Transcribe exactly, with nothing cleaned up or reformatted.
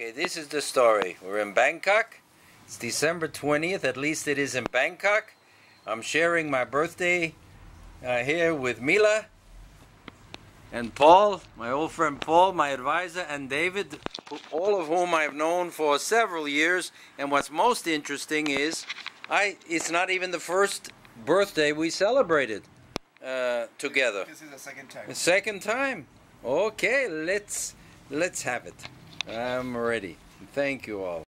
Okay, this is the story. We're in Bangkok. It's December twentieth, at least it is in Bangkok. I'm sharing my birthday uh, here with Mila and Paul, my old friend Paul, my advisor, and David, all of whom I've known for several years. And what's most interesting is, I it's not even the first birthday we celebrated uh, together. This is the second time. The second time. Okay, let's let's have it. I'm ready. Thank you all.